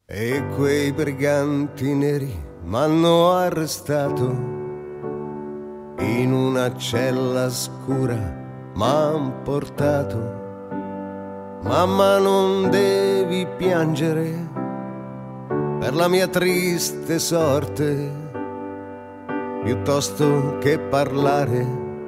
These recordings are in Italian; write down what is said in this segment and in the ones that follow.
E quei briganti neri m'hanno arrestato, in una cella scura m'han portato. Mamma, non devi piangere per la mia triste sorte, piuttosto che parlare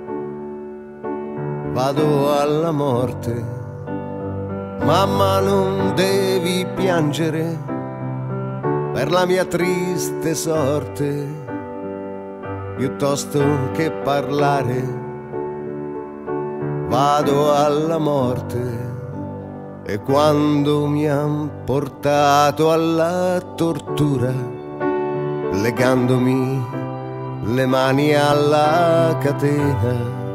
vado alla morte. Mamma, non devi piangere per la mia triste sorte, piuttosto che parlare vado alla morte. E quando mi han portato alla tortura, legandomi le mani alla catena,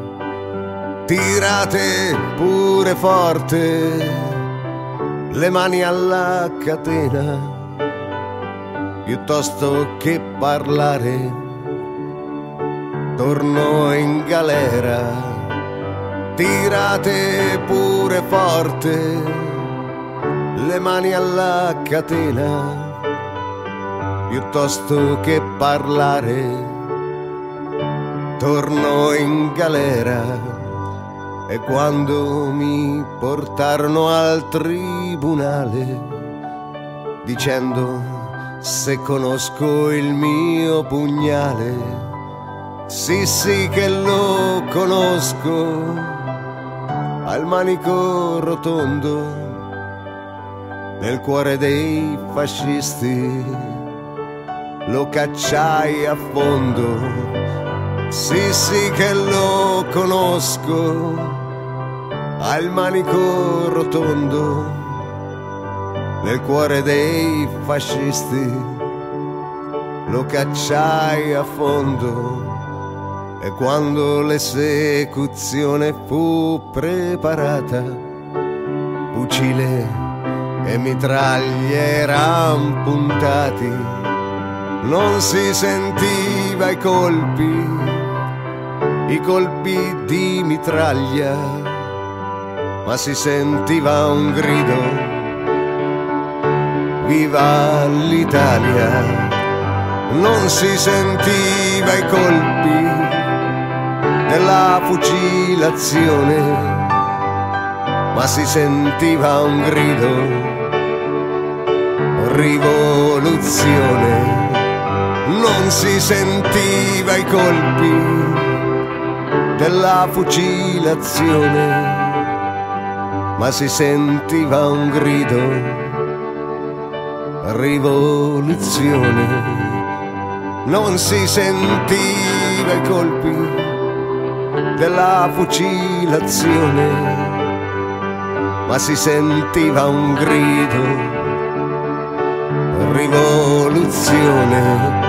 tirate pure forte le mani alla catena, piuttosto che parlare torno in galera. Tirate pure forte le mani alla catena, piuttosto che parlare torno in galera. E quando mi portarono al tribunale, dicendo se conosco il mio pugnale, sì sì che lo conosco, al manico rotondo nel cuore dei fascisti lo cacciai a fondo. Sì sì che lo conosco, al manico rotondo nel cuore dei fascisti lo cacciai a fondo. E quando l'esecuzione fu preparata, fucile e mitraglia eran puntati, non si sentiva i colpi di mitraglia, ma si sentiva un grido: viva l'Italia! Non si sentiva i colpi della fucilazione, ma si sentiva un grido: rivoluzione. Non si sentiva i colpi della fucilazione, ma si sentiva un grido: rivoluzione. Non si sentiva i colpi della fucilazione, ma si sentiva un grido: rivoluzione.